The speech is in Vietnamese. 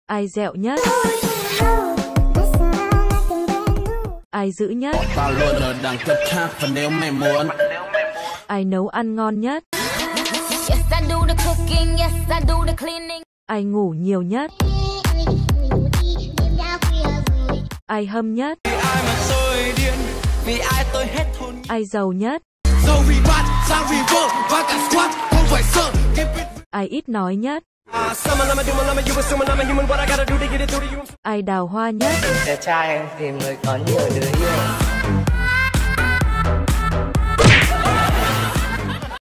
Ai dẹo nhất? Ai dữ nhất? Tao luôn ở đẳng cấp khác và nếu mày muốn. Ai nấu ăn ngon nhất? Ai ngủ nhiều nhất? Ai hâm nhất? Ai giàu nhất? Ai ít nói nhất? Ai đào hoa nhất? Đẹp trai tìm người có nhiều đứa yêu.